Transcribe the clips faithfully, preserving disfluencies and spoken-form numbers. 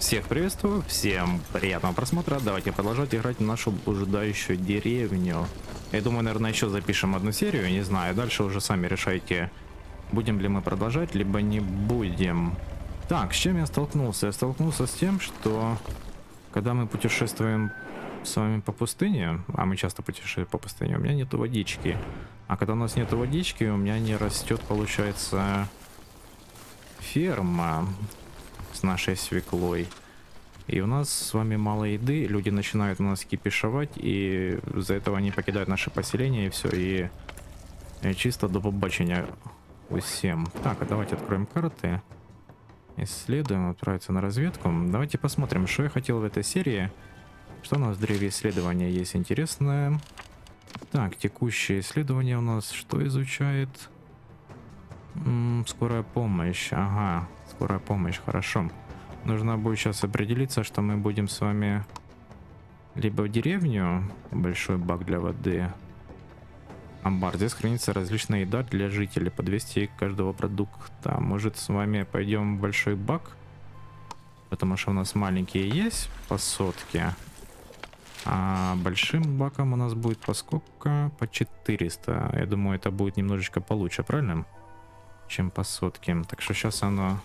Всех приветствую, всем приятного просмотра. Давайте продолжать играть в нашу блуждающую деревню. Я думаю, наверное, еще запишем одну серию, не знаю. Дальше уже сами решайте, будем ли мы продолжать, либо не будем. Так, с чем я столкнулся? Я столкнулся с тем, что когда мы путешествуем с вами по пустыне, а мы часто путешествуем по пустыне, у меня нету водички. А когда у нас нету водички, у меня не растет, получается, ферма с нашей свеклой. И у нас с вами мало еды, люди начинают у нас кипишевать, и из-за этого они покидают наше поселение, и все, и, и чисто до побачення усем. Так, а давайте откроем карты, исследуем, отправиться на разведку. Давайте посмотрим, что я хотел в этой серии, что у нас в древе исследования есть интересное. Так, текущее исследование у нас что изучает? М-м, скорая помощь, ага. Скорая помощь, хорошо. Нужно будет сейчас определиться, что мы будем с вами либо в деревню, большой бак для воды, амбар, здесь хранится различная еда для жителей, по двести каждого продукта. Может, с вами пойдем в большой бак, потому что у нас маленькие есть по сотке, а большим баком у нас будет по сколько? По четыреста. Я думаю, это будет немножечко получше, правильно? Чем по сотке. Так что сейчас оно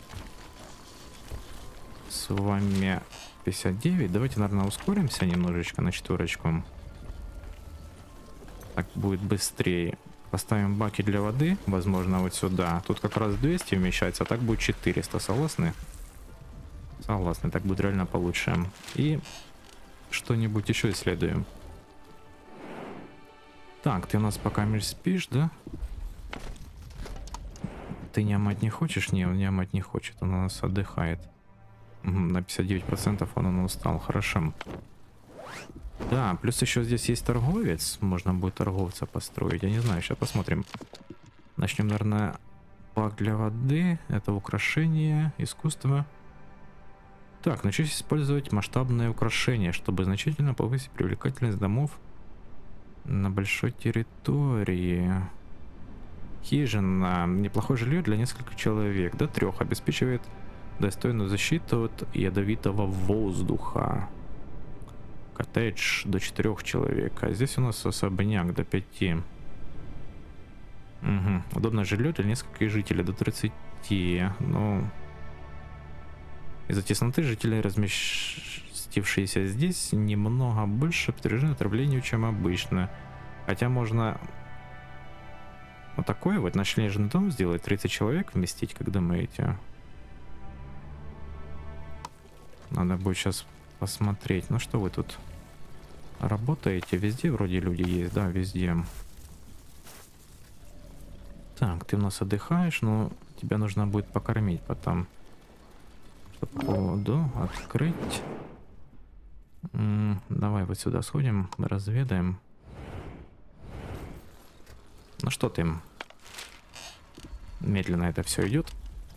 с вами пятьдесят девять. Давайте, наверное, ускоримся немножечко на четверочку. Так будет быстрее. Поставим баки для воды, возможно, вот сюда. Тут как раз двести вмещается, а так будет четыреста. Согласны? Согласны, так будет реально получше. И что-нибудь еще исследуем. Так, ты у нас пока меж спишь, да? Ты нямать не хочешь? Не, он нямать не хочет, он у нас отдыхает. Угу, на пятьдесят девять процентов он, он устал, хорошо. Да, плюс еще здесь есть торговец, можно будет торговца построить, я не знаю, сейчас посмотрим. Начнем, наверное, бак для воды, это украшение, искусство. Так, начать использовать масштабные украшения, чтобы значительно повысить привлекательность домов на большой территории. Хижина. Неплохое жилье для нескольких человек. До трех. Обеспечивает достойную защиту от ядовитого воздуха. Коттедж до четырех человек. А здесь у нас особняк до пяти. Угу. Удобное жилье для нескольких жителей до тридцати. Ну, из-за тесноты жителей, разместившиеся здесь, немного больше подвержены отравлению, чем обычно. Хотя можно вот такой вот ночлежный дом сделать, тридцать человек вместить, как думаете? Надо будет сейчас посмотреть. Ну что вы тут работаете? Везде вроде люди есть, да, везде. Так, ты у нас отдыхаешь, но тебя нужно будет покормить потом. Чтобы воду открыть. М-м, давай вот сюда сходим, разведаем. Ну что ты? Медленно это все идет.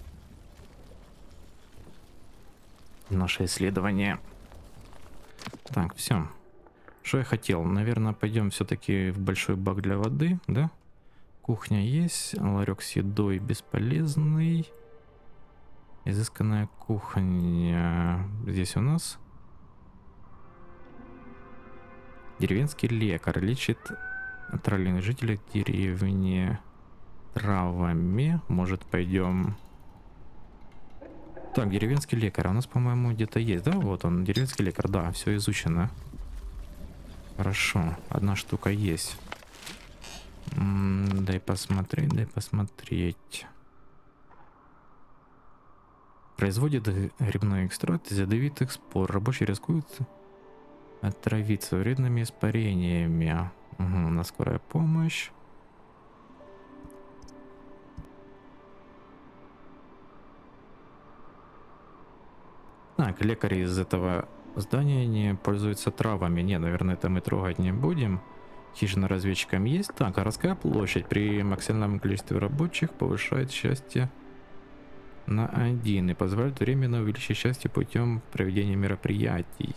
Наше исследование. Так, все. Что я хотел? Наверное, пойдем все-таки в большой бак для воды, да? Кухня есть, ларек с едой бесполезный. Изысканная кухня. Здесь у нас деревенский лекарь лечит отравленных жителей деревни травами. Может, пойдем. Так, деревенский лекарь. У нас, по-моему, где-то есть, да? Вот он, деревенский лекарь. Да, все изучено. Хорошо. Одна штука есть. М-м, дай посмотреть, дай посмотреть. Производит грибной экстракт из ядовитых спор. Рабочие рискуют отравиться вредными испарениями. Угу, на скорая помощь. Так, лекари из этого здания не пользуются травами. Не, наверное, это мы трогать не будем. Хижина разведчикам есть. Так, городская площадь при максимальном количестве рабочих повышает счастье на один и позволяет временно увеличить счастье путем проведения мероприятий.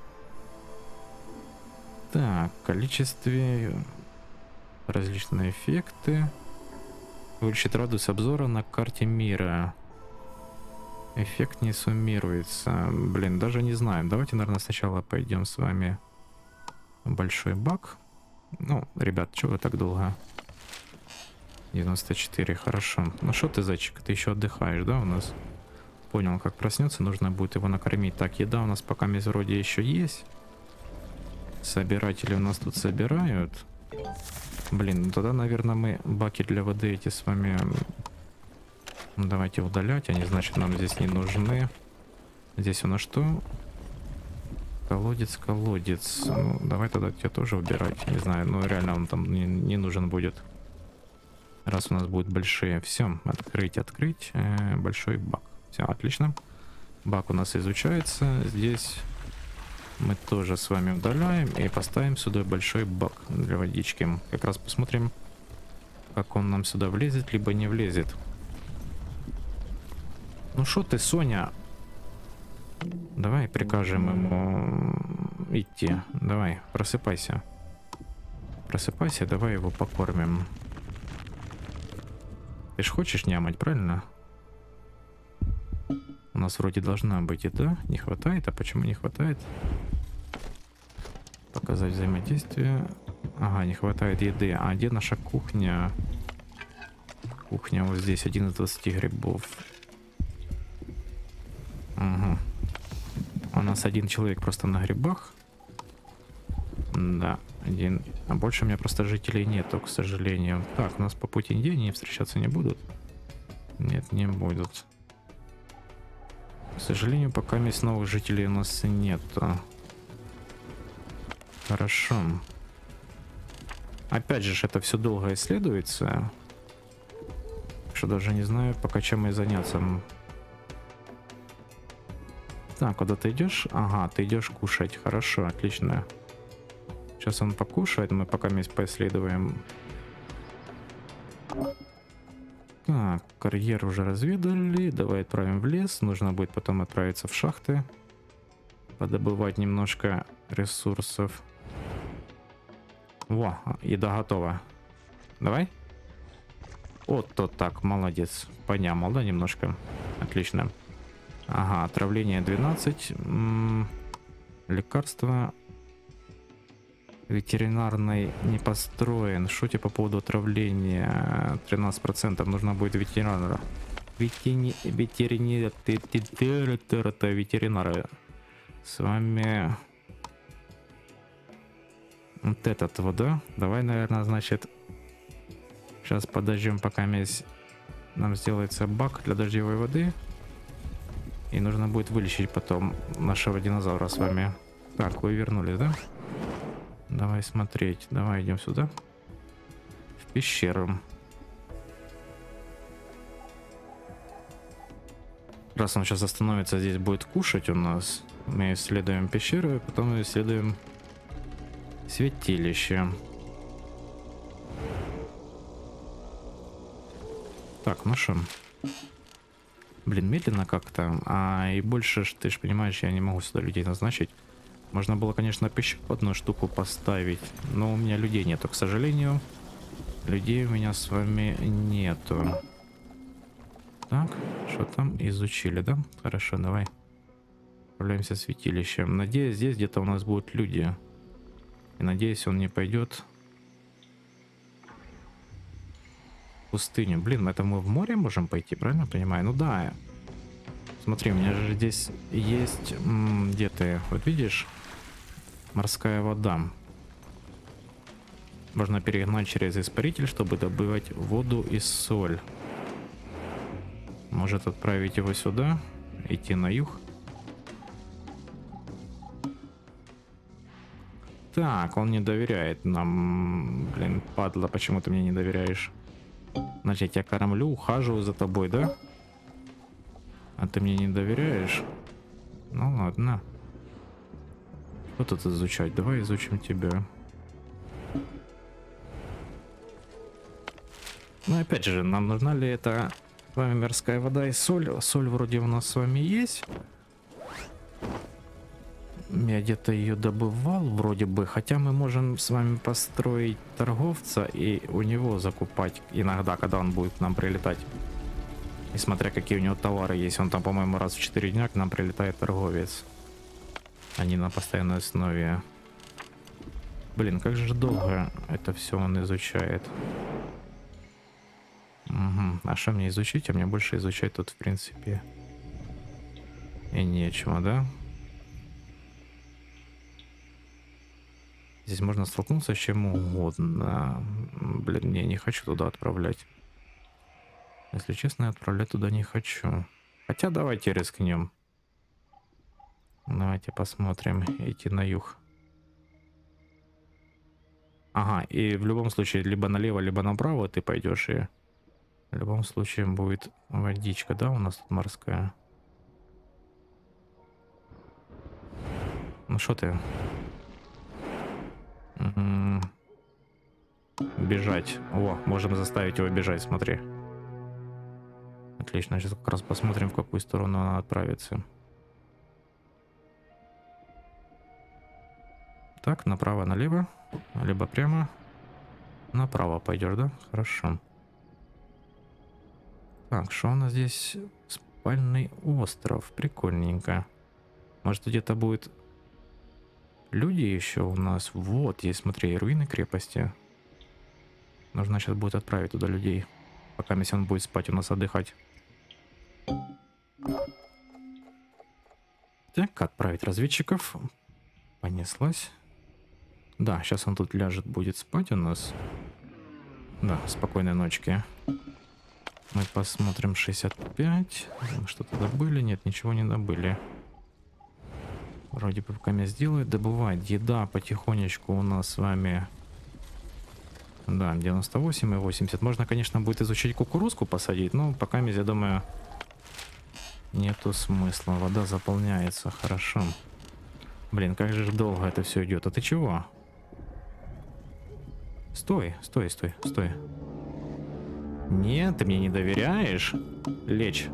Так, количестве различные эффекты. Увеличит радиус обзора на карте мира. Эффект не суммируется. Блин, даже не знаю. Давайте, наверное, сначала пойдем с вами в большой бак. Ну, ребят, чего вы так долго? девяносто четыре, хорошо. Ну что ты, зайчик, ты еще отдыхаешь, да, у нас? Понял, как проснется, нужно будет его накормить. Так, еда у нас пока вроде еще есть. Собиратели у нас тут собирают. Блин, ну тогда, наверное, мы баки для воды эти с вами... Давайте удалять, они, значит, нам здесь не нужны. Здесь у нас что? Колодец, колодец. Ну, давай тогда тебя тоже убирать. Не знаю, ну реально он там не, не нужен будет. Раз у нас будут большие. Все, открыть, открыть. Э, большой бак. Все, отлично. Бак у нас изучается. Здесь мы тоже с вами удаляем и поставим сюда большой бак для водички. Как раз посмотрим, как он нам сюда влезет, либо не влезет. Ну что ты, Соня? Давай прикажем ему идти. Давай, просыпайся. Просыпайся, давай его покормим. Ты ж хочешь нямать, правильно? У нас вроде должна быть еда. Не хватает, а почему не хватает? Показать взаимодействие. Ага, не хватает еды. А где наша кухня? Кухня вот здесь, один из двадцати грибов. Угу. У нас один человек просто на грибах. Да, один. А больше у меня просто жителей нету, к сожалению. Так, у нас по пути нигде они встречаться не будут? Нет, не будут. К сожалению, пока мест новых жителей у нас нету. Хорошо. Опять же, это все долго исследуется. Что даже не знаю, пока чем и заняться. Так, куда ты идешь? Ага, ты идешь кушать. Хорошо, отлично. Сейчас он покушает, мы пока мест поисследуем. Так, карьер уже разведали. Давай отправим в лес. Нужно будет потом отправиться в шахты. Подобывать немножко ресурсов. Во, еда готова. Давай. Вот то так, молодец. Понямал, да, немножко? Отлично. Ага, отравление двенадцать. М-м, лекарства. Ветеринарный не построен. Шути по поводу отравления. тринадцать процентов. Нужно будет ветеринара. Ветеринар. Ветеринары. С вами... Вот этот вот, да? Давай, наверное, значит... Сейчас подождем, пока нам сделается бак для дождевой воды. И нужно будет вылечить потом нашего динозавра с вами. Так, вы вернулись, да? Давай смотреть. Давай идем сюда. В пещеру. Раз он сейчас остановится, здесь будет кушать у нас. Мы исследуем пещеру, и потом исследуем святилище. Так, ну что? Блин, медленно как-то. А и больше, ты же понимаешь, я не могу сюда людей назначить. Можно было, конечно, пищу одну штуку поставить, но у меня людей нету, к сожалению. Людей у меня с вами нету. Так, что там? Изучили, да? Хорошо, давай. Отправляемся в святилище. Надеюсь, здесь где-то у нас будут люди. И надеюсь, он не пойдет в пустыню. Блин, это мы в море можем пойти, правильно понимаю? Ну да. Смотри, у меня же здесь есть... Где ты? Вот видишь? Морская вода. Можно перегнать через испаритель, чтобы добывать воду и соль. Может отправить его сюда. Идти на юг. Так, он не доверяет нам. Блин, падла, почему ты мне не доверяешь? Значит, я тебя кормлю, ухаживаю за тобой, да? А ты мне не доверяешь? Ну ладно. Что тут изучать? Давай изучим тебя. Ну опять же, нам нужна ли это с вами морская вода и соль? Соль вроде у нас с вами есть. Я где-то ее добывал вроде бы. Хотя мы можем с вами построить торговца и у него закупать иногда, когда он будет к нам прилетать. И смотря какие у него товары есть. Он там, по-моему, раз в четыре дня к нам прилетает торговец. Они на постоянной основе. Блин, как же долго это все он изучает. Угу. А что мне изучить? А мне больше изучать тут, в принципе, и нечего, да? Здесь можно столкнуться с чем угодно. Блин, не, не хочу туда отправлять. Если честно, я отправлять туда не хочу. Хотя давайте рискнем. Давайте посмотрим. Идти на юг. Ага, и в любом случае, либо налево, либо направо ты пойдешь, и в любом случае будет водичка, да, у нас тут морская. Ну что ты? М-м-м. Бежать. О, можем заставить его бежать, смотри. Отлично, сейчас как раз посмотрим, в какую сторону она отправится. Так, направо, налево, либо прямо. Направо пойдешь, да? Хорошо. Так, что у нас здесь? Спальный остров. Прикольненько. Может, где-то будет люди еще у нас? Вот, есть, смотри, руины крепости. Нужно сейчас будет отправить туда людей. Пока если он будет спать, у нас отдыхать. Так, отправить разведчиков. Понеслась. Да, сейчас он тут ляжет, будет спать у нас. Да, спокойной ночки. Мы посмотрим шестьдесят пять. Что-то добыли? Нет, ничего не добыли. Вроде бы пока меня сделает. Добывать. Еда потихонечку у нас с вами. Да, девяносто восемь и восемьдесят. Можно, конечно, будет изучить кукурузку посадить, но пока, я думаю, нету смысла. Вода заполняется. Хорошо. Блин, как же долго это все идет. А ты чего? Стой, стой, стой, стой. Нет, ты мне не доверяешь? Лечь.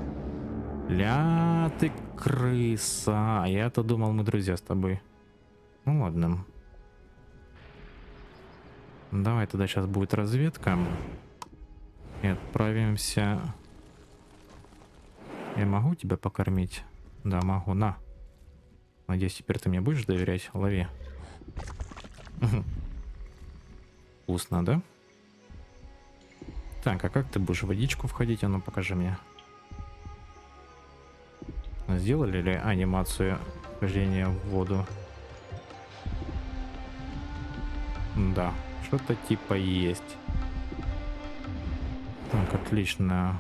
Ля, ты крыса. Я-то думал, мы друзья с тобой. Ну ладно. Давай тогда сейчас будет разведка. И отправимся. Я могу тебя покормить? Да, могу. На. Надеюсь, теперь ты мне будешь доверять? Лови. Вкусно, да? Так, а как ты будешь в водичку входить? А ну покажи мне. Сделали ли анимацию вхождения в воду? Да, что-то типа есть. Так, отлично.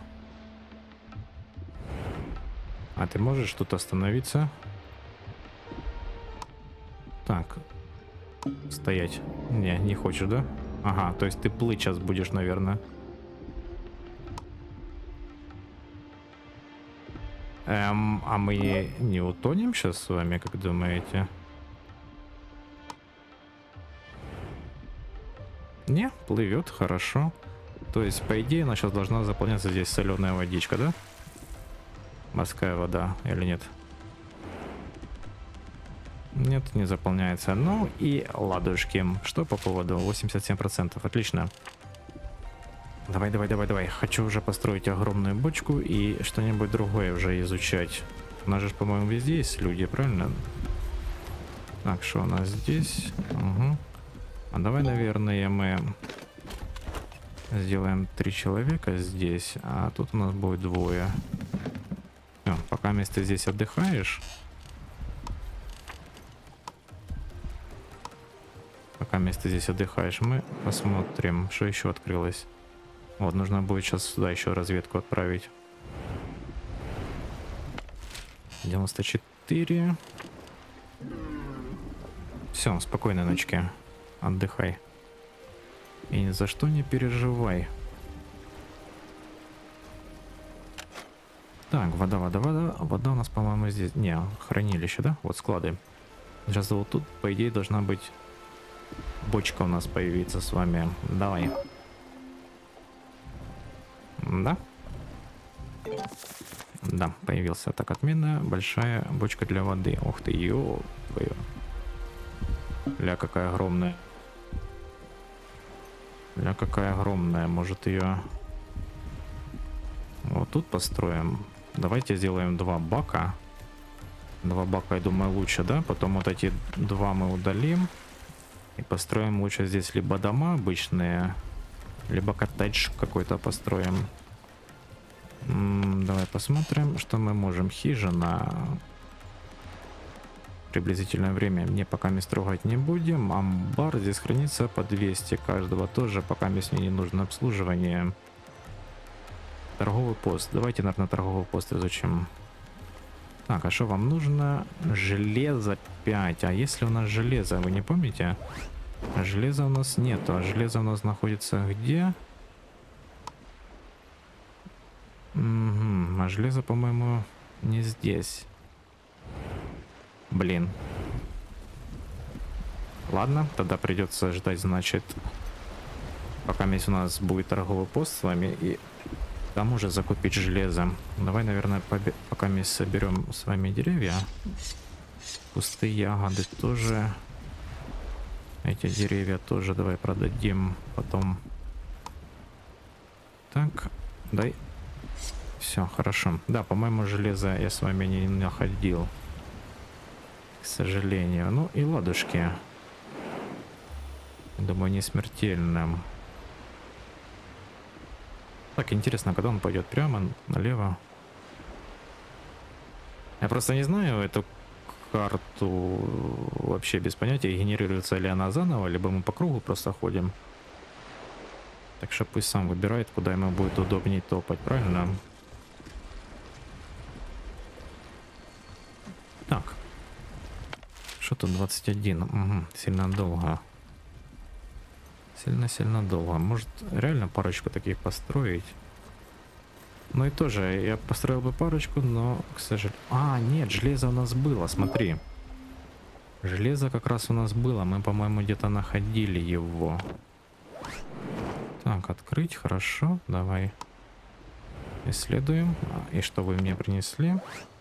А ты можешь тут остановиться? Так. Стоять. Не, не хочешь, да? Ага, то есть ты плыть сейчас будешь, наверное. Эм, а мы не утонем сейчас с вами, как думаете? Не, плывет, хорошо. То есть, по идее, она сейчас должна заполняться здесь соленая водичка, да? Морская вода, или нет? Нет, не заполняется. Ну и ладушки. Что по поводу? восемьдесят семь процентов. Отлично. Давай, давай, давай, давай. Хочу уже построить огромную бочку и что-нибудь другое уже изучать. У нас же, по-моему, везде есть люди, правильно? Так, что у нас здесь? Угу. А давай, наверное, мы сделаем три человека здесь, а тут у нас будет двое. Всё, пока ты здесь отдыхаешь. Пока ты здесь отдыхаешь, мы посмотрим, что еще открылось. Вот, нужно будет сейчас сюда еще разведку отправить. девяносто четыре. Все, спокойной ночки. Отдыхай. И ни за что не переживай. Так, вода, вода, вода. Вода у нас, по-моему, здесь. Не, хранилище, да? Вот склады. Сейчас вот тут, по идее, должна быть бочка у нас появиться с вами. Давай. Да? Да, появился. Так, отмена. Большая бочка для воды. Ух ты, ё твою. Ля, какая огромная. Ля, какая огромная. Может ее вот тут построим. Давайте сделаем два бака. Два бака, я думаю, лучше, да? Потом вот эти два мы удалим. И построим лучше здесь либо дома обычные, либо коттедж какой-то построим. М-м, давай посмотрим, что мы можем. Хижина. Приблизительное время мне пока мест трогать не будем. Амбар здесь хранится по двести каждого. Тоже пока мне не нужно обслуживание. Торговый пост. Давайте, наверное, торговый пост изучим. Так, а что вам нужно? Железо пять. А если у нас железо, вы не помните? А железа у нас нету. А железо у нас находится где? Угу. А железо, по-моему, не здесь. Блин. Ладно, тогда придется ждать, значит, пока у нас будет торговый пост с вами, и там уже закупить железо. Давай, наверное, пока мы соберем с вами деревья. Кусты, ягоды тоже. Эти деревья тоже давай продадим потом. Так, дай. Все, хорошо. Да, по-моему, железо я с вами не находил. К сожалению. Ну и ладушки. Думаю, не смертельным. Так, интересно, когда он пойдет прямо, налево. Я просто не знаю эту карту вообще без понятия, генерируется ли она заново, либо мы по кругу просто ходим. Так что пусть сам выбирает, куда ему будет удобнее топать, правильно? Так. Что тут двадцать один? Угу, сильно долго. Сильно-сильно долго. Может, реально парочку таких построить? Ну и тоже, я построил бы парочку, но, к сожалению... А, нет, железо у нас было, смотри. Железо как раз у нас было. Мы, по-моему, где-то находили его. Так, открыть, хорошо. Давай. Исследуем. И что вы мне принесли?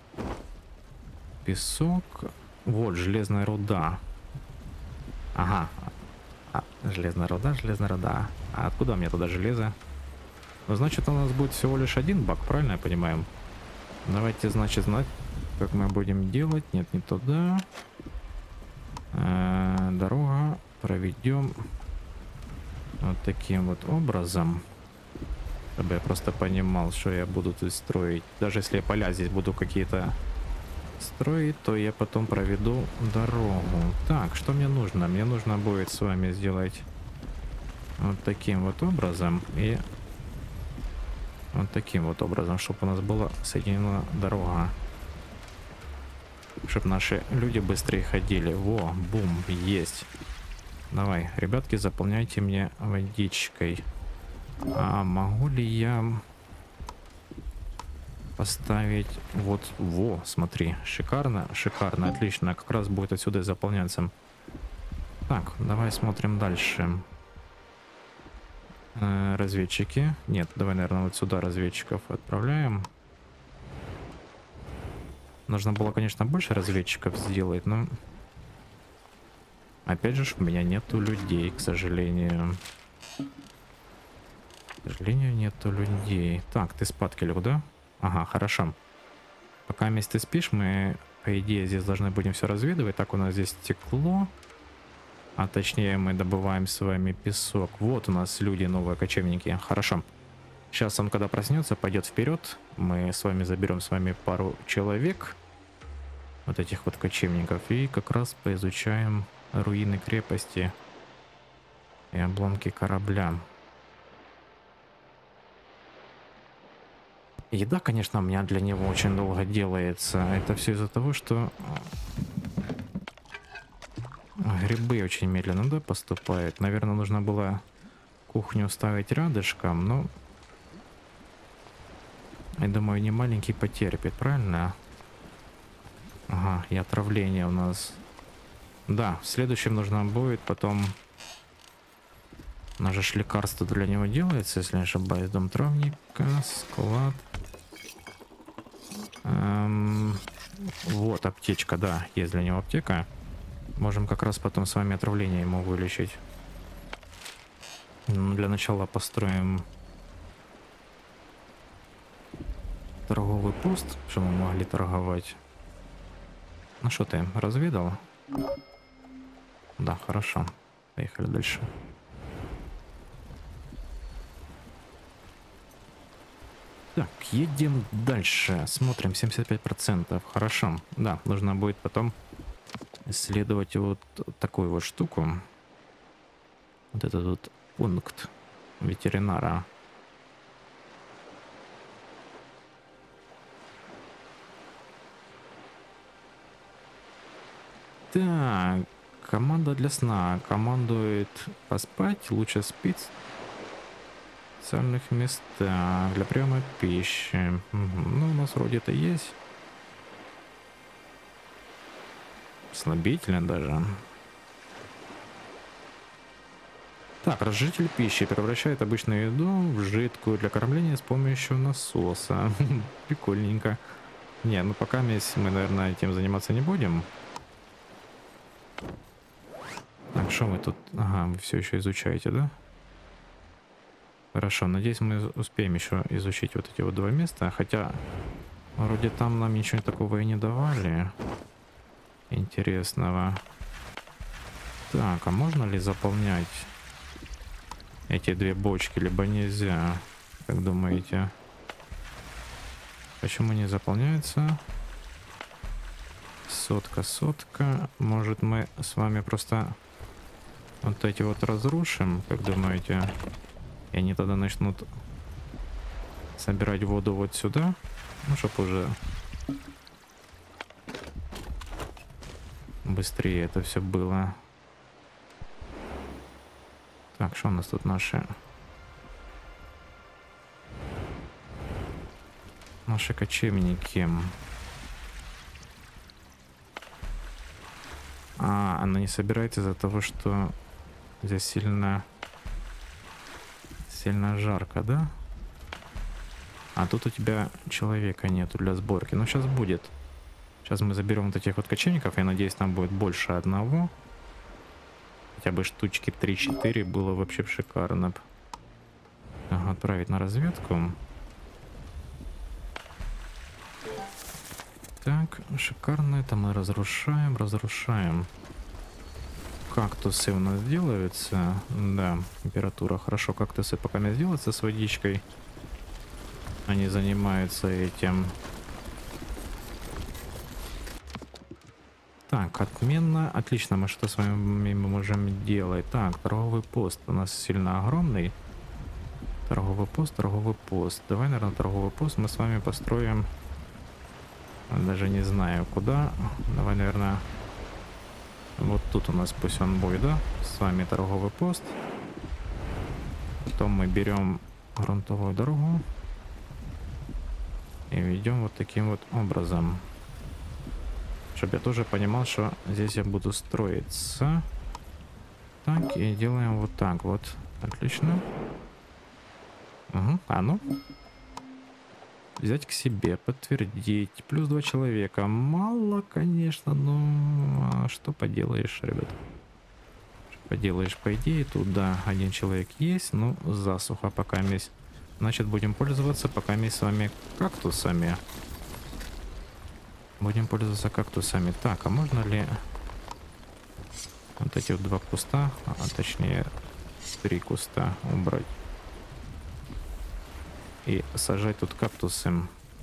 Песок. Вот, железная руда. Ага. А, железная руда, железная руда. А откуда мне туда железо? Ну, значит, у нас будет всего лишь один бак, правильно я понимаю? Давайте, значит, знать, как мы будем делать. Нет, не туда. Э-э, дорога. Проведем вот таким вот образом. Чтобы я просто понимал, что я буду тут строить. Даже если я поля здесь буду какие-то строить, то я потом проведу дорогу. Так, что мне нужно? Мне нужно будет с вами сделать вот таким вот образом и вот таким вот образом, чтобы у нас была соединена дорога, чтобы наши люди быстрее ходили. Во, бум, есть. Давай, ребятки, заполняйте мне водичкой. А могу ли я поставить вот, во, смотри, шикарно, шикарно, отлично, как раз будет отсюда заполняться. Так, давай смотрим дальше. Э, разведчики, нет, давай, наверное, вот сюда разведчиков отправляем. Нужно было, конечно, больше разведчиков сделать, но опять же, у меня нету людей, к сожалению. К сожалению, нету людей. Так, ты спадки лег, да? Ага, хорошо. Пока вместе спишь, мы, по идее, здесь должны будем все разведывать. Так, у нас здесь стекло. А точнее, мы добываем с вами песок. Вот у нас люди, новые кочевники. Хорошо. Сейчас он, когда проснется, пойдет вперед. Мы с вами заберем с вами пару человек. Вот этих вот кочевников. И как раз поизучаем руины крепости и обломки корабля. Еда, конечно, у меня для него очень долго делается. Это все из-за того, что грибы очень медленно, да, поступают. Наверное, нужно было кухню ставить рядышком, но я думаю, не маленький потерпит, правильно? Ага, и отравление у нас. Да, в следующем нужно будет потом... У нас же лекарство для него делается, если не ошибаюсь. Дом травника, склад. Эм, вот аптечка, да, есть для него аптека. Можем как раз потом с вами отравление ему вылечить. Для начала построим торговый пост, что мы могли торговать. Ну что ты, разведал? Да, хорошо. Поехали дальше. Так, едем дальше. Смотрим, семьдесят пять процентов. Хорошо. Да, нужно будет потом исследовать вот такую вот штуку. Вот этот вот пункт ветеринара. Так, команда для сна. Командует поспать, лучше спить в специальных местах для приема пищи. Угу. Ну, у нас вроде это есть. Слабительно даже. Так, разжижитель пищи превращает обычную еду в жидкую для кормления с помощью насоса. Прикольненько. Не, ну пока мы, наверное, этим заниматься не будем. Так, что мы тут? Ага, вы все еще изучаете, да? Хорошо, надеюсь, мы успеем еще изучить вот эти вот два места. Хотя, вроде там нам ничего такого и не давали. Интересного. Так, а можно ли заполнять эти две бочки, либо нельзя? Как думаете? Почему не заполняется? Сотка, сотка. Может, мы с вами просто вот эти вот разрушим, как думаете? И они тогда начнут собирать воду вот сюда. Ну, чтобы уже быстрее это все было. Так, что у нас тут наши? Наши кочевники. А, она не собирается из-за того, что здесь сильно... Сильно жарко, да? А тут у тебя человека нету для сборки. Ну, сейчас будет. Сейчас мы заберем вот этих вот кочевников. Я надеюсь, там будет больше одного. Хотя бы штучки три-четыре было вообще шикарно. Ага, отправить на разведку. Так, шикарно. Это мы разрушаем, разрушаем. Кактусы у нас делаются. Да, температура. Хорошо, кактусы пока не делаются с водичкой. Они занимаются этим. Так, отменно. Отлично, мы что с вами можем делать? Так, торговый пост у нас сильно огромный. Торговый пост, торговый пост. Давай, наверное, торговый пост мы с вами построим. Даже не знаю куда. Давай, наверное... Вот тут у нас пусть он будет, да? С вами торговый пост. Потом мы берем грунтовую дорогу. И ведем вот таким вот образом. Чтобы я тоже понимал, что здесь я буду строиться. Так, и делаем вот так вот. Отлично. Угу. А ну. Взять к себе, подтвердить. Плюс два человека. Мало, конечно, но что поделаешь, ребят? Что поделаешь, по идее, тут, да, один человек есть, ну, засуха пока месть. Значит, будем пользоваться пока месть с вами кактусами. Будем пользоваться кактусами. Так, а можно ли вот эти вот два куста, а точнее, три куста убрать? И сажать тут кактусы.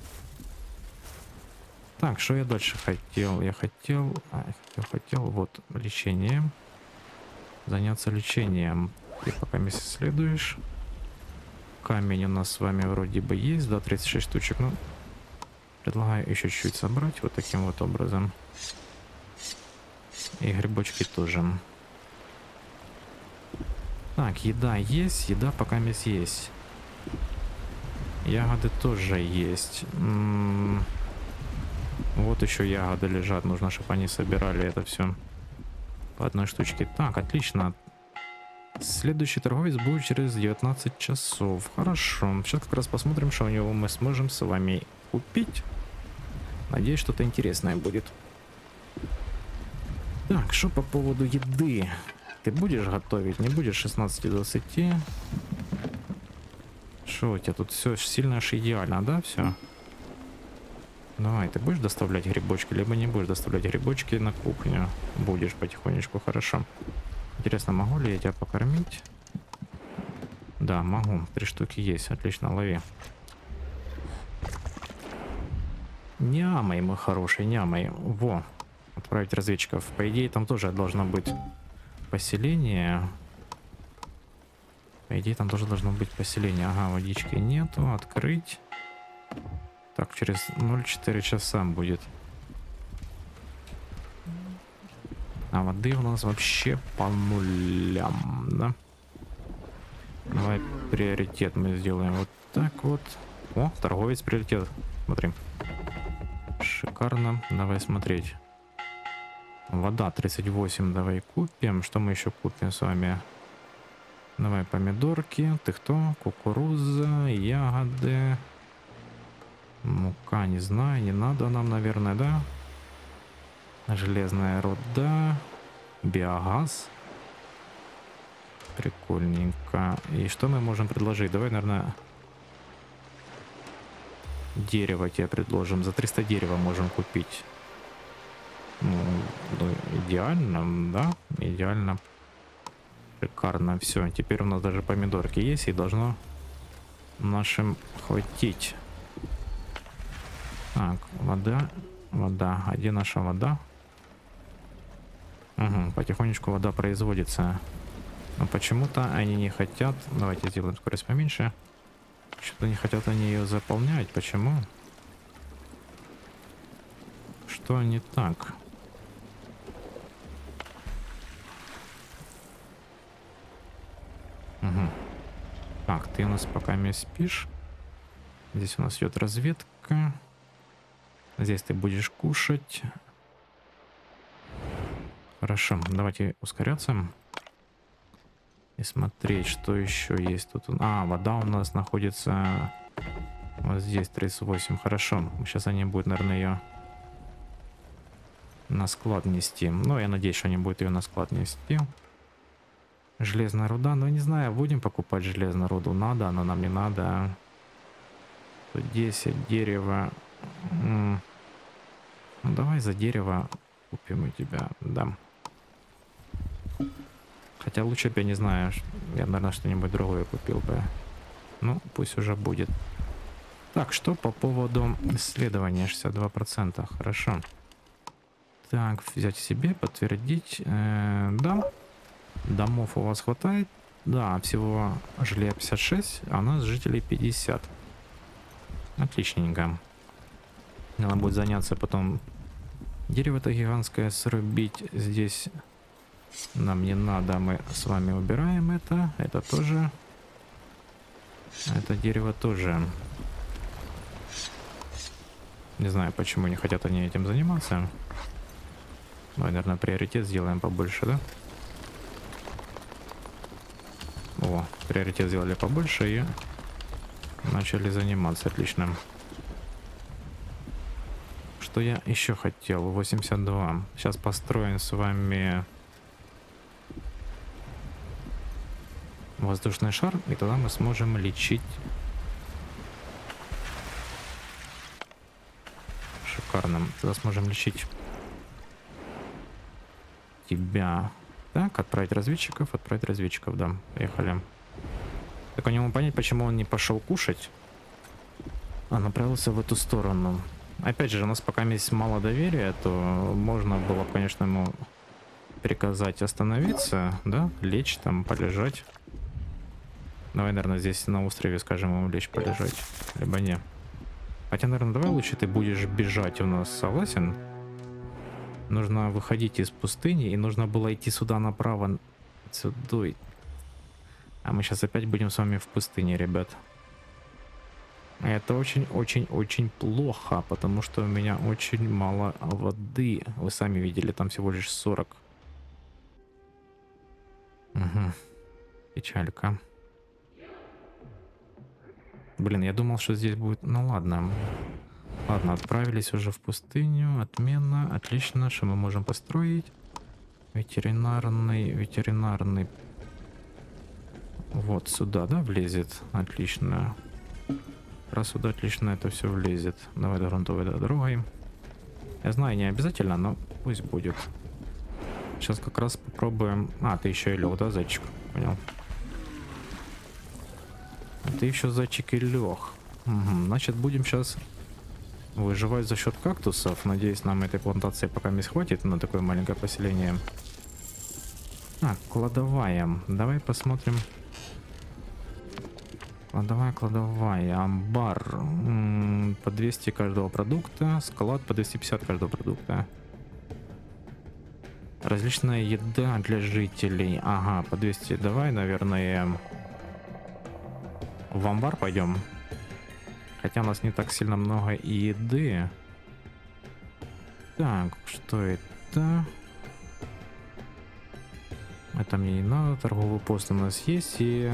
Так, что я дальше хотел? Я хотел... А, я хотел, хотел... Вот, лечение. Заняться лечением. Ты пока месяц исследуешь. Камень у нас с вами вроде бы есть. Да, тридцать шесть штучек. Ну, предлагаю еще чуть-чуть собрать. Вот таким вот образом. И грибочки тоже. Так, еда есть. Еда пока месяц есть. Ягоды тоже есть. М-м- вот еще ягоды лежат. Нужно, чтобы они собирали это все по одной штучке. Так, отлично. Следующий торговец будет через девятнадцать часов. Хорошо. Сейчас как раз посмотрим, что у него мы сможем с вами купить. Надеюсь, что-то интересное будет. Так, что по поводу еды? Ты будешь готовить? Не будешь Давай, ты будешь доставлять грибочки, либо не будешь доставлять грибочки на кухню. Будешь потихонечку, хорошо. Интересно, могу ли я тебя покормить? Да, могу. Три штуки есть. Отлично, лови. Нямай, мой хороший, нямай. Во. Отправить разведчиков. По идее, там тоже должно быть поселение. По идее, там тоже должно быть поселение. Ага, водички нету. Открыть. Так, через ноль четыре часа будет. А воды у нас вообще по нулям, да? Давай приоритет мы сделаем вот так вот. О, торговец приоритет. Смотрим. Шикарно. Давай смотреть. Вода тридцать восемь. Давай купим. Что мы еще купим с вами? Давай помидорки. Ты кто? Кукуруза, ягоды. Мука, не знаю. Не надо нам, наверное, да? Железная руда. Биогаз. Прикольненько. И что мы можем предложить? Давай, наверное, дерево тебе предложим. За триста дерева можем купить. Ну, ну, идеально, да? Идеально. Шикарно. Все. Теперь у нас даже помидорки есть. И должно нашим хватить. Так, вода. Вода. А где наша вода? Угу, потихонечку вода производится. Но почему-то они не хотят. Давайте сделаем скорость поменьше. Что-то не хотят они ее заполнять. Почему? Что не так? Угу. Так, ты у нас пока не спишь. Здесь у нас идет разведка. Здесь ты будешь кушать. Хорошо, давайте ускоряться. И смотреть, что еще есть тут. А, вода у нас находится вот здесь, тридцать восемь. Хорошо, сейчас они будут, наверное, ее на склад нести. Ну, я надеюсь, что они будут ее на склад нести. Железная руда. Ну, не знаю, будем покупать железную руду. Надо, она нам не надо. десять дерева. Ну, давай за дерево купим у тебя. Да. Хотя лучше бы, я не знаю, я, наверное, что-нибудь другое купил бы. Ну, пусть уже будет. Так, что по поводу исследования? шестьдесят два процента. Хорошо. Так, взять себе, подтвердить. Э, да. Домов у вас хватает? Да, всего жилья пятьдесят шесть, а у нас жителей пятьдесят. Отличненько. Надо будет заняться потом дерево-то гигантское срубить. Здесь нам не надо, мы с вами убираем это. Это тоже. Это дерево тоже. Не знаю, почему не хотят они этим заниматься. Давай, наверное, приоритет сделаем побольше, да? О, приоритет сделали побольше и начали заниматься. Отлично. Что я еще хотел? восемьдесят два. Сейчас построим с вами воздушный шар, и тогда мы сможем лечить. Шикарно. Тогда сможем лечить тебя. Так, отправить разведчиков, отправить разведчиков, да. Поехали. Так у него понять, почему он не пошел кушать, а направился в эту сторону. Опять же, у нас пока есть мало доверия, то можно было, конечно, ему приказать остановиться, да, лечь там, полежать. Давай, наверное, здесь на острове скажем ему лечь, полежать, либо не. Хотя, наверное, давай лучше ты будешь бежать у нас, согласен? Нужно выходить из пустыни, и нужно было идти сюда направо, сюда. А мы сейчас опять будем с вами в пустыне, ребят. Это очень-очень-очень плохо, потому что у меня очень мало воды. Вы сами видели, там всего лишь сорок. Угу. Печалька. Блин, я думал, что здесь будет... Ну ладно. Ладно, отправились уже в пустыню. Отмена. Отлично. Что мы можем построить? Ветеринарный... Ветеринарный... Вот сюда, да, влезет? Отлично. Как раз сюда отлично это все влезет. Давай до грунтовой дорогой. Я знаю, не обязательно, но пусть будет. Сейчас как раз попробуем. А, ты еще и лег, да, зайчик? Понял. А ты еще зайчик и лег. Угу. Значит, будем сейчас выживать за счет кактусов. Надеюсь, нам этой плантации пока не хватит на такое маленькое поселение. А, кладовая. Давай посмотрим. Кладовая, кладовая. Амбар. М-м, по двести каждого продукта. Склад по двести пятьдесят каждого продукта. Различная еда для жителей. Ага, по двести. Давай, наверное, в амбар пойдем. Хотя у нас не так сильно много еды. Так, что это? Это мне не надо. Торговый пост у нас есть. И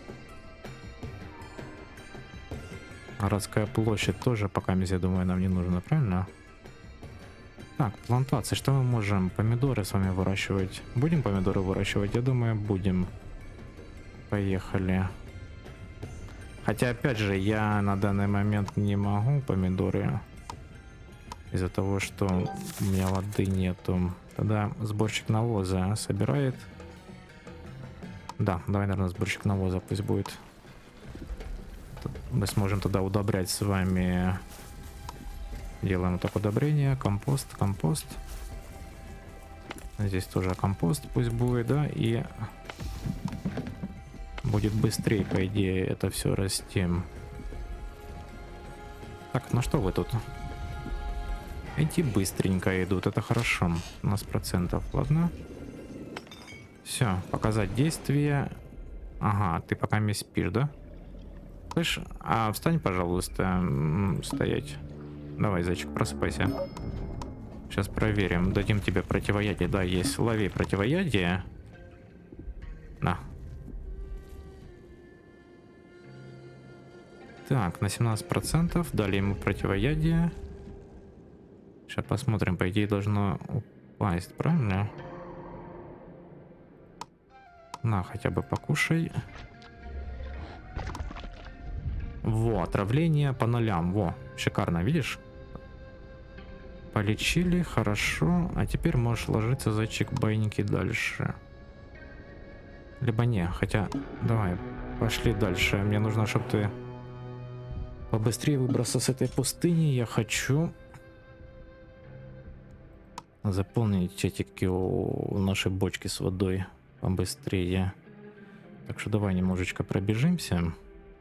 городская площадь тоже пока, я думаю, нам не нужно, правильно? Так, плантации. Что мы можем? Помидоры с вами выращивать. Будем помидоры выращивать? Я думаю, будем. Поехали. Хотя, опять же, я на данный момент не могу помидоры. Из-за того, что у меня воды нету. Тогда сборщик навоза собирает. Да, давай, наверное, сборщик навоза пусть будет. Мы сможем тогда удобрять с вами. Делаем вот так удобрение. Компост, компост. Здесь тоже компост пусть будет, да, и будет быстрее, по идее, это все расти. Так, ну что вы тут? Эти быстренько идут, это хорошо. У нас процентов, ладно. Все, показать действие. Ага, ты пока не спишь, да? Слышь, а встань, пожалуйста, стоять. Давай, зайчик, просыпайся. Сейчас проверим, дадим тебе противоядие. Да, есть, лови противоядие. На. Так, на семнадцать процентов дали ему противоядие. Сейчас посмотрим, по идее должно упасть, правильно? На, хотя бы покушай. Во, отравление по нолям. Во, шикарно, видишь? Полечили, хорошо. А теперь можешь ложиться, зайчик, байники дальше. Либо не, хотя... Давай, пошли дальше. Мне нужно, чтобы ты побыстрее выбрался с этой пустыни. Я хочу заполнить эти у нашей бочки с водой побыстрее. Так что давай немножечко пробежимся.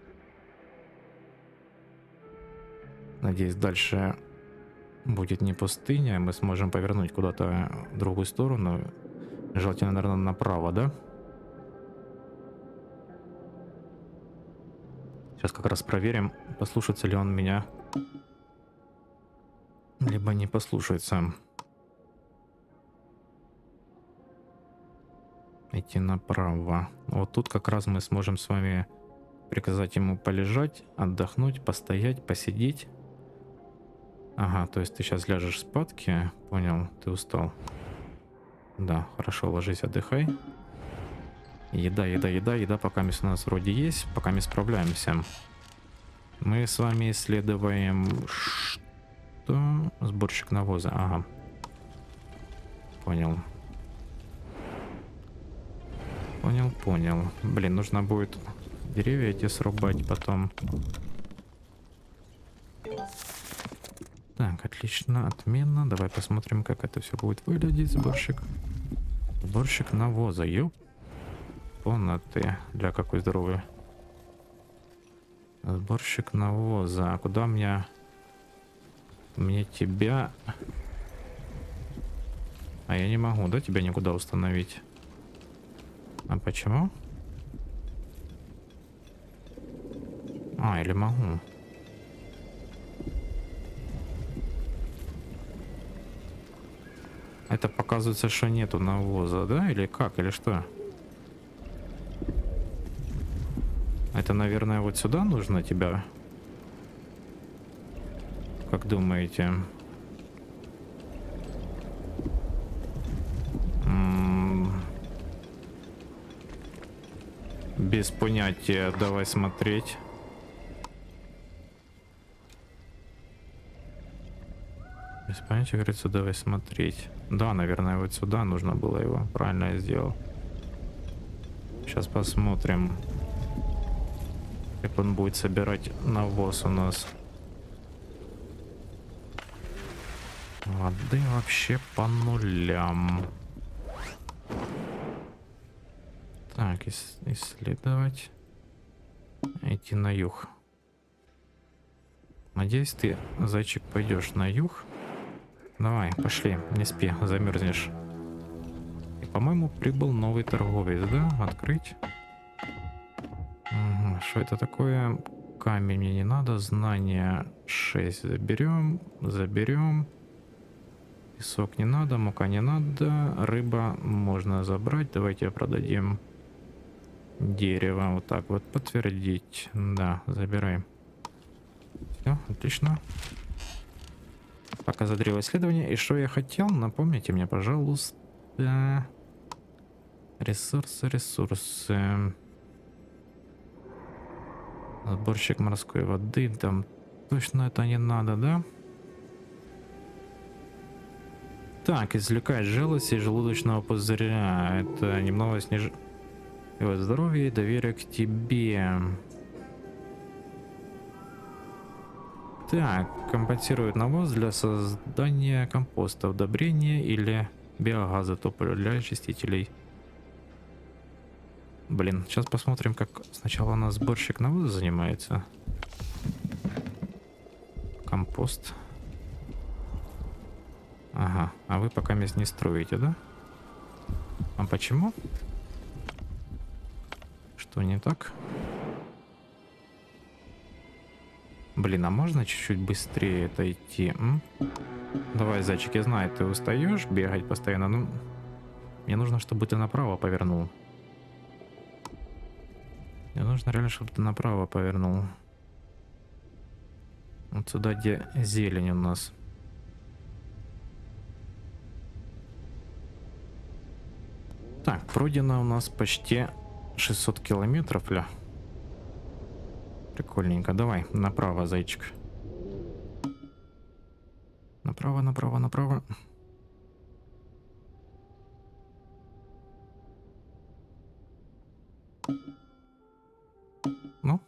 Надеюсь, дальше будет не пустыня. Мы сможем повернуть куда-то в другую сторону. Желательно, наверное, направо, да? Сейчас как раз проверим, послушается ли он меня. Либо не послушается. Идти направо. Вот тут как раз мы сможем с вами приказать ему полежать, отдохнуть, постоять, посидеть. Ага, то есть ты сейчас ляжешь спадки. Понял, ты устал. Да, хорошо, ложись, отдыхай. Еда, еда, еда, еда пока у нас вроде есть, пока мы справляемся. Мы с вами исследуем... Что? Сборщик навоза, ага. Понял. Понял, понял. Блин, нужно будет деревья эти срубать потом. Так, отлично, отменно. Давай посмотрим, как это все будет выглядеть. Сборщик. Сборщик навоза, ёп. Понаты. Для какой здоровый. Сборщик навоза. А куда мне... Мне тебя... А я не могу, да, тебя никуда установить? А почему? А, или могу? Это показывается, что нету навоза, да? Или как? Или что? Это, наверное, вот сюда нужно тебя? Как думаете? М-м- без понятия. Давай смотреть. Понимаете, говорит, сюда вы смотреть. Да, наверное, вот сюда нужно было его. Правильно я сделал. Сейчас посмотрим, как он будет собирать навоз у нас. Воды вообще по нулям. Так, исследовать. Идти на юг. Надеюсь, ты, зайчик, пойдешь на юг. Давай, пошли, не спи, замерзнешь. И, по-моему, прибыл новый торговец, да? Открыть. Угу. Что это такое? Камень мне не надо. Знания шесть заберем. Заберем. Песок не надо, мука не надо. Рыба можно забрать. Давайте продадим. Дерево. Вот так вот. Подтвердить. Да, забираем. Все, отлично. Пока задрило исследование. И что я хотел? Напомните мне, пожалуйста. Ресурсы, ресурсы. Сборщик морской воды. Там точно это не надо, да? Так, извлекать желчь из желудочного пузыря. Это немного снижает здоровье и доверие к тебе. Так, компенсирует навоз для создания компоста, удобрения или биогаза, топлива для очистителей. Блин, сейчас посмотрим, как сначала у нас сборщик навоза занимается. Компост. Ага, а вы пока мест не строите, да? А почему? Что не так? Блин, а можно чуть-чуть быстрее это идти? М? Давай, зайчик, я знаю, ты устаешь бегать постоянно, ну... Мне нужно, чтобы ты направо повернул. Мне нужно реально, чтобы ты направо повернул. Вот сюда, где зелень у нас. Так, пройдено у нас почти шестьсот километров, ля. Прикольненько. Давай, направо, зайчик. Направо, направо, направо. Ну.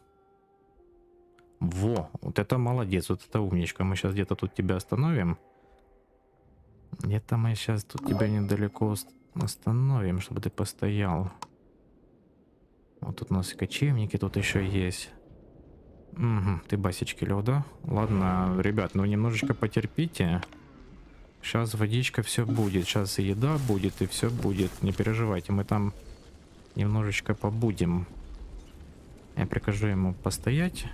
Во, вот это молодец, вот это умничка. Мы сейчас где-то тут тебя остановим. Где-то мы сейчас тут тебя недалеко остановим, чтобы ты постоял. Вот тут у нас и кочевники, тут еще есть. Угу, ты басечки лёг, да? Ладно, ребят, ну немножечко потерпите. Сейчас водичка, все будет. Сейчас и еда будет, и все будет. Не переживайте, мы там немножечко побудем. Я прикажу ему постоять.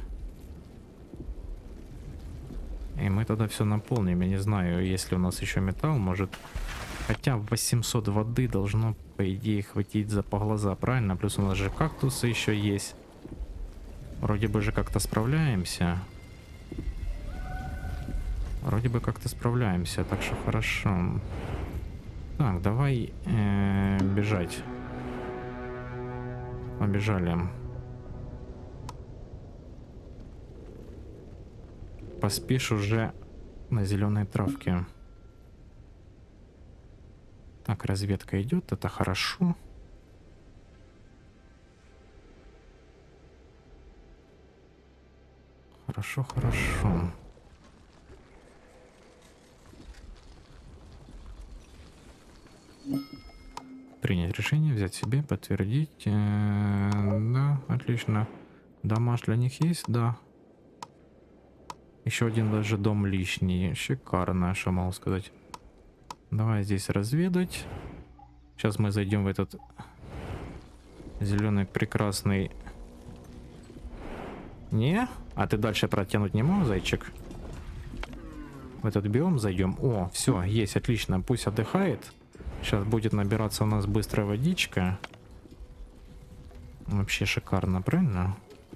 И мы тогда все наполним. Я не знаю, если у нас еще металл, может... Хотя восемьсот воды должно, по идее, хватить за по глаза, правильно? Плюс у нас же кактусы еще есть. Вроде бы же как-то справляемся. Вроде бы как-то справляемся, так что хорошо. Так, давай э, бежать. Побежали. Поспишь уже на зеленой травке. Так, разведка идет, это хорошо. Хорошо, хорошо. Принять решение, взять себе, подтвердить. Э-э, да, отлично. Домаш для них есть, да. Еще один даже дом лишний. Шикарно, что могу сказать. Давай здесь разведать. Сейчас мы зайдем в этот зеленый прекрасный... Не? А ты дальше протянуть не можешь, зайчик? В этот биом зайдем. О, все, есть, отлично. Пусть отдыхает. Сейчас будет набираться у нас быстрая водичка. Вообще шикарно, правильно?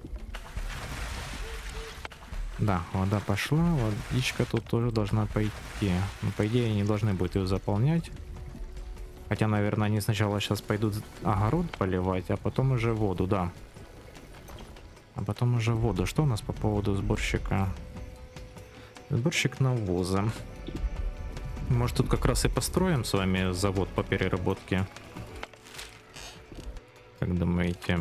Да, вода пошла. Водичка тут тоже должна пойти. Но, по идее, они должны будут ее заполнять. Хотя, наверное, они сначала сейчас пойдут огород поливать, а потом уже воду, да. А потом уже воду. Что у нас по поводу сборщика? Сборщик навоза. Может, тут как раз и построим с вами завод по переработке? Как думаете?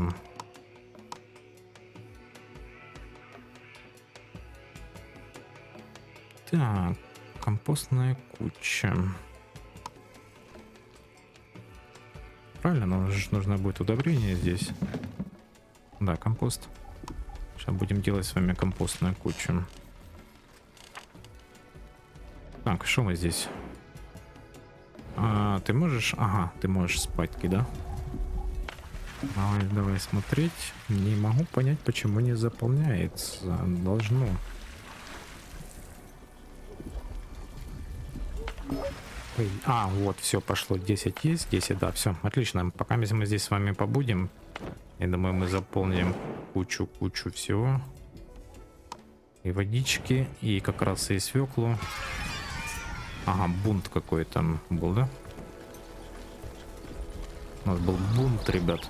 Так, компостная куча. Правильно, нам же нужно будет удобрение здесь. Да, компост. Сейчас будем делать с вами компостную кучу. Так, что мы здесь? А, ты можешь... Ага, ты можешь спать-ки, да? Давай, давай смотреть. Не могу понять, почему не заполняется. Должно. Ой, а, вот, все, пошло. десять есть, десять, да, все, отлично. Пока мы здесь с вами побудем, я думаю, мы заполним кучу-кучу всего. И водички, и как раз и свеклу. Ага, бунт какой-то был, да? У нас был бунт, ребят.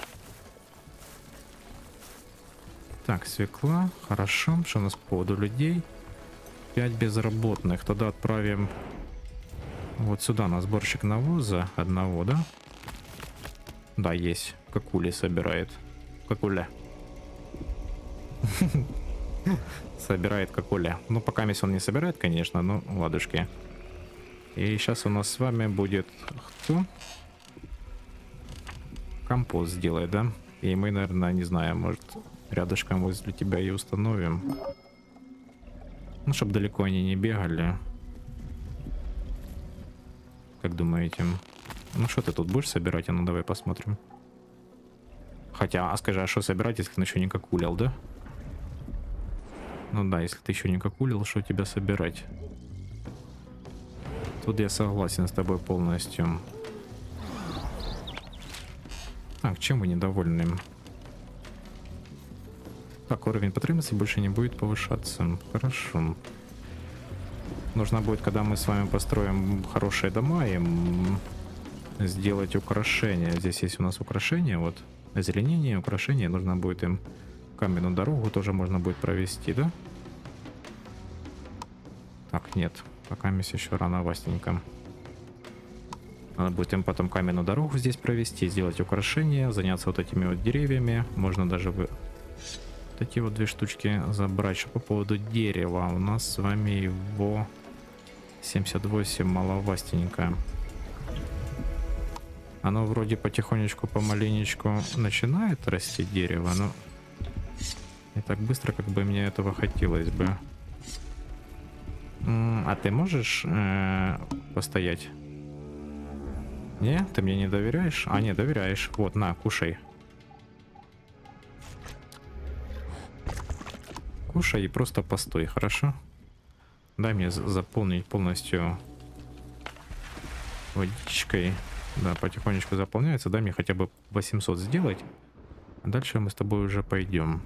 Так, свекла, хорошо. Что у нас по поводу людей? пять безработных. Тогда отправим вот сюда на сборщик навоза одного, да? Да, есть. Какули собирает. Какуля. Собирает какуля. Ну, пока месяц он не собирает, конечно, но ладушки. И сейчас у нас с вами будет кто? Компост сделает, да? И мы, наверное, не знаю, может, рядышком возле тебя и установим. Ну, чтобы далеко они не бегали. Как думаете? Ну, что ты тут будешь собирать? А ну, давай посмотрим. Хотя, а скажи, а что собирать, если ты еще не какулил, да? Ну да, если ты еще не какулил, что тебя собирать? Тут я согласен с тобой полностью. Так, чем вы недовольны? Так, уровень потребностей больше не будет повышаться. Хорошо. Нужно будет, когда мы с вами построим хорошие дома, им сделать украшения. Здесь есть у нас украшения, вот озеленение, украшения. Нужно будет им каменную дорогу тоже можно будет провести, да? Так, нет. Пока мы еще рановастенько. Надо будет им потом каменную дорогу здесь провести, сделать украшения, заняться вот этими вот деревьями. Можно даже вы... такие вот две штучки забрать. Что по поводу дерева? У нас с вами его семьдесят восемь маловастенько. Оно вроде потихонечку, помаленечку начинает расти дерево, но не так быстро, как бы мне этого хотелось бы. А ты можешь э, постоять? Не? Ты мне не доверяешь? А, не, доверяешь. Вот, на, кушай. Кушай и просто постой, хорошо? Дай мне заполнить полностью водичкой. Да, потихонечку заполняется. Дай мне хотя бы восемьсот сделать. А дальше мы с тобой уже пойдем.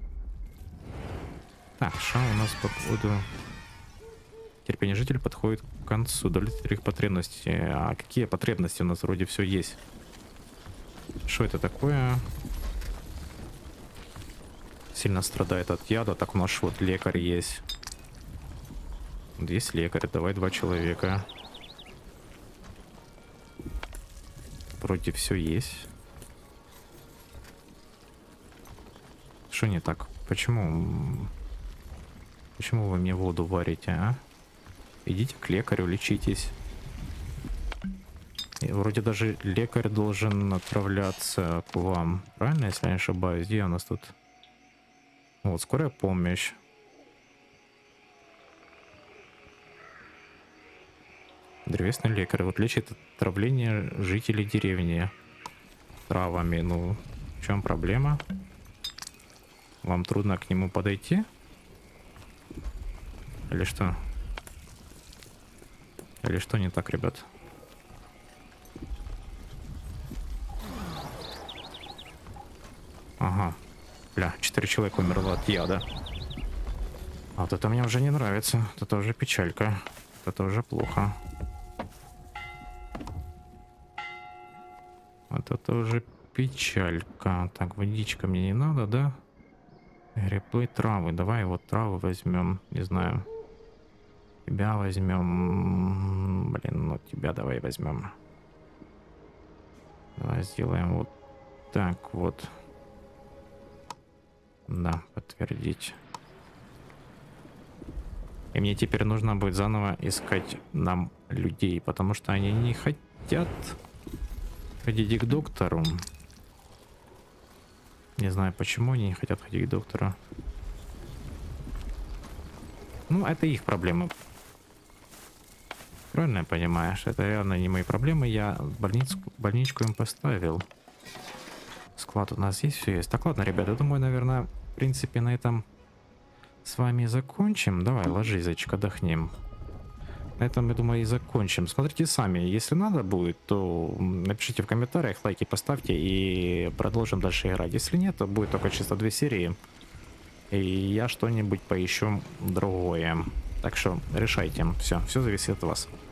Так, что у нас по поводу... Терпение жителей подходит к концу. Удовлетворить их потребности. А какие потребности у нас вроде все есть? Что это такое? Сильно страдает от яда. Так у нас вот лекарь есть. Есть лекарь. Давай два человека. Вроде все есть. Что не так? Почему? Почему вы мне воду варите, а? Идите к лекарю, лечитесь. И вроде даже лекарь должен отправляться к вам. Правильно, если я не ошибаюсь? Где у нас тут? Вот, скорая помощь. Древесный лекарь. Вот лечит отравление жителей деревни травами. Ну, в чем проблема? Вам трудно к нему подойти? Или что? Или что не так, ребят? Ага. Бля, четыре человека умерло от яда. А вот это мне уже не нравится. Это уже печалька. Это уже плохо. Вот это уже печалька. Так, водичка мне не надо, да? Грибы, травы. Давай вот травы возьмем. Не знаю. Тебя возьмем. Блин, ну тебя давай возьмем. Давай сделаем вот так вот. Да, подтвердить. И мне теперь нужно будет заново искать нам людей, потому что они не хотят ходить к доктору. Не знаю, почему они не хотят ходить к доктору. Ну, это их проблемы. Правильно я понимаешь? Это реально не мои проблемы. Я больницу, больничку им поставил. Склад у нас есть, все есть. Так, ладно, ребята, думаю, наверное, в принципе, на этом с вами закончим. Давай, ложись, зайчик, отдохнем. На этом, я думаю, и закончим. Смотрите сами. Если надо будет, то напишите в комментариях, лайки поставьте и продолжим дальше играть. Если нет, то будет только чисто две серии. И я что-нибудь поищу другое. Так что решайте. Все, все зависит от вас.